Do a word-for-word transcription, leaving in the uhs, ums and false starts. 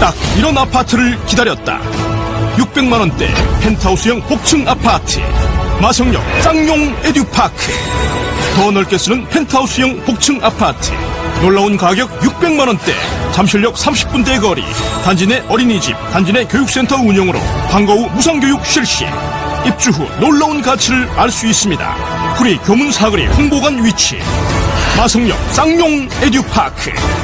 딱 이런 아파트를 기다렸다. 육백만 원대 펜트하우스형 복층 아파트 마성역 쌍용 에듀파크. 더 넓게 쓰는 펜트하우스형 복층 아파트. 놀라운 가격 육백만 원대. 잠실역 삼십 분대 거리. 단지 내 어린이집, 단지 내 교육센터 운영으로 방과 후 무상교육 실시. 입주 후 놀라운 가치를 알 수 있습니다. 구리 교문 사거리 홍보관 위치. 마성역 쌍용 에듀파크.